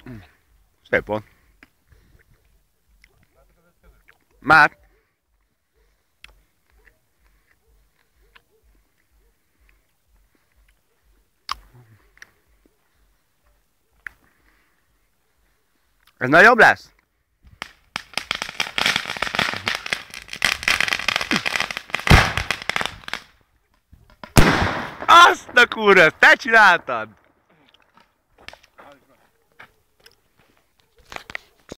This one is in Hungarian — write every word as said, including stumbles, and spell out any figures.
Szép volt. Már. Ez nagyobb lesz? Azt a kurva, te csináltad!